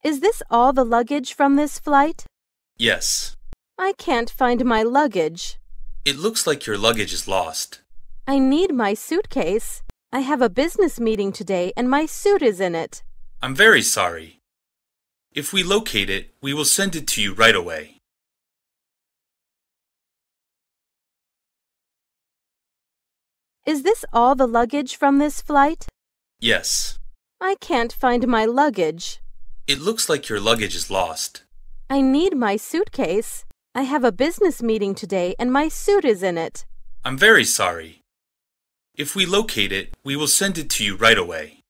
Is this all the luggage from this flight? Yes. I can't find my luggage. It looks like your luggage is lost. I need my suitcase. I have a business meeting today and my suit is in it. I'm very sorry. If we locate it, we will send it to you right away. Is this all the luggage from this flight? Yes. I can't find my luggage. It looks like your luggage is lost. I need my suitcase. I have a business meeting today and my suit is in it. I'm very sorry. If we locate it, we will send it to you right away.